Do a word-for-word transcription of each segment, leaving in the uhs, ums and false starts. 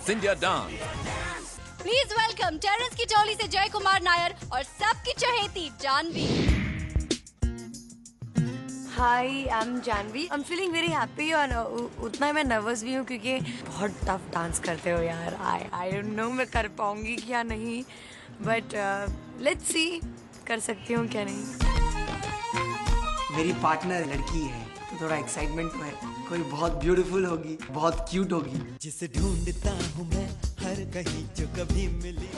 Miss India dance. Please welcome Terence की टोली से जय कुमार नायर और सबकी चहेती Jahnavi. Hi, I am Jahnavi. I am feeling very happy और उतना मैं नर्वस भी हूँ क्योंकि बहुत टफ डांस करते हो यार। आई आई डोंट नो मैं कर पाऊंगी क्या नहीं, बट लेट्स सी कर सकती हूँ क्या नहीं। मेरी पार्टनर लड़की है तो थोड़ा एक्साइटमेंट तो है, कोई बहुत ब्यूटीफुल होगी, बहुत क्यूट होगी। जिसे ढूंढता हूँ मैं हर कहीं जो कभी मिली।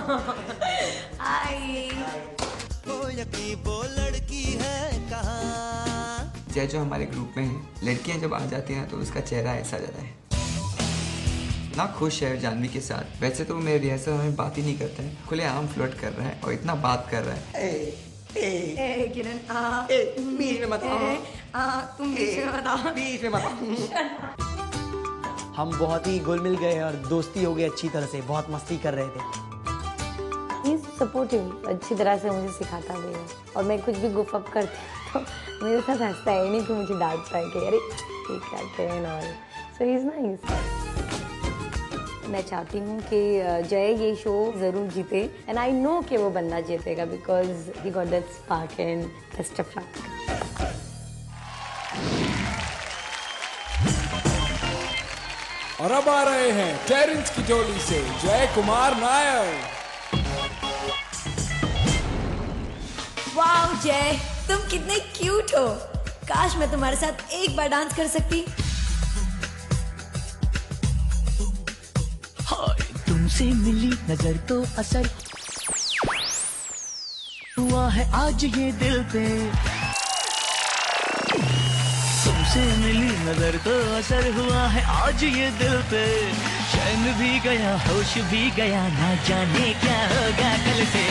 हाय। वो यकीन वो लड़की है कहाँ? जय जो हमारे ग्रुप में है, लड़कियां जब आ जाती हैं तो उसका चेहरा ऐसा जाता है ना, खुश है जानवी के साथ। वैसे तो मेरे रिहर्सल में बात ही नहीं करता है, खुले आम फ्लर्ट कर रहा है और इतना बात कर रहा है। ए, ए, ए, किरण, आ, ए, बीच में मत आओ। आ, तुम बीच में मत आओ। बीच में मत आओ। हम बहुत ही घुल मिल गए और दोस्ती हो गई अच्छी तरह से, बहुत मस्ती कर रहे थे। He's supportive, अच्छी तरह से मुझे सिखाता भी है और मैं कुछ भी गुफ अप करती हूँ तो मेरे साथ हंसता है, नहीं कि मुझे डांटता है कि अरे ठीक करते हैं और सो ही इज नाइस। मैं चाहती हूँ कि जय ये शो जरूर जीते एंड आई नो कि वो बंदा जीतेगा because he got that spark and best of luck. और अब आ रहे हैं टेरेंस की टोली से जय कुमार नायर। वाओ जय, तुम कितने क्यूट हो। काश मैं तुम्हारे साथ एक बार डांस कर सकती। हाय, तुमसे मिली नजर तो असर हुआ है आज ये दिल पे। तुमसे मिली नजर तो असर हुआ है आज ये दिल पे। चैन भी गया होश भी गया, ना जाने क्या होगा कल से।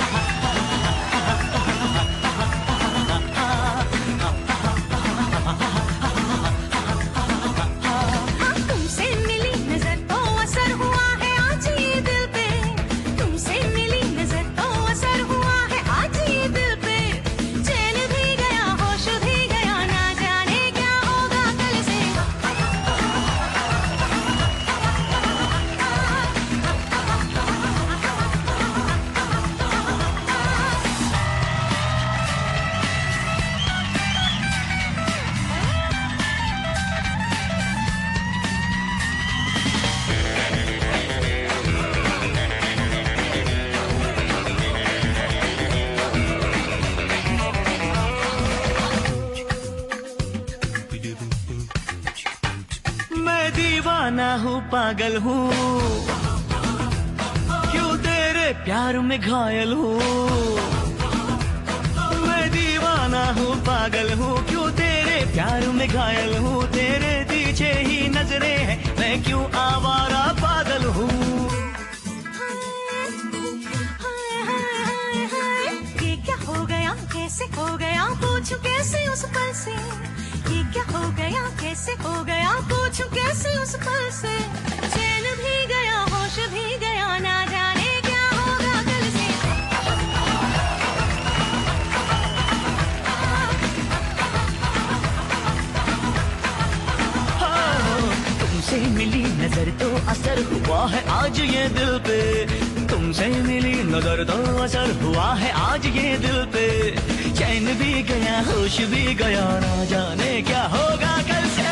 दीवाना हूँ पागल हूँ, क्यों तेरे प्यार में घायल हूँ। मैं दीवाना हूँ पागल हूँ, क्यों तेरे प्यार में घायल हूँ। तेरे पीछे ही नजरें हैं, मैं क्यों आवारा पागल हूँ। ये क्या हो गया, कैसे हो गया, पूछूं कैसे उस पल से। ये क्या हो गया, कैसे हो गया, पूछूं कैसे उस पल से। चैन भी गया होश भी गया, ना जाने क्या होगा कल से। तुमसे मिली नजर तो असर हुआ है आज ये दिल पे। तुमसे मिली नजर तो असर हुआ है आज ये दिल पे। चैन भी गया होश भी गया, ना जाने क्या होगा कल से।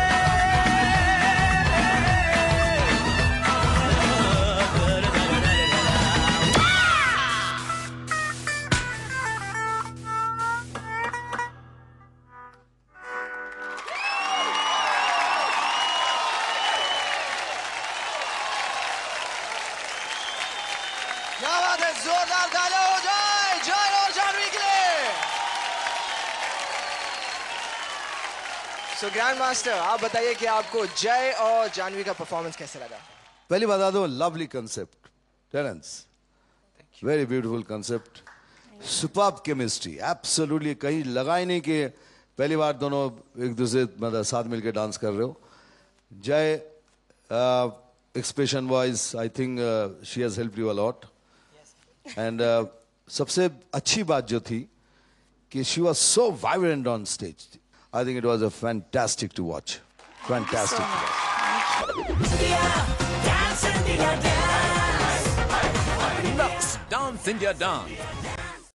क्या बात है, जोरदार तालियां हो जाए जय और जानवी के लिए। सो ग्रैंड मास्टर, आप बताइए कि आपको जय और जानवी का परफॉर्मेंस कैसे लगा? पहली बता दो, lovely concept Terence, very beautiful concept, superb chemistry, absolutely कहीं लगा ही नहीं कि पहली बार दोनों एक दूसरे मतलब साथ मिलकर डांस कर रहे हो। Jai expression wise I think she has helped you a lot and सबसे अच्छी बात जो थी कि she was so vibrant on stage. I think it was a fantastic to watch, fantastic. Dance India Dance.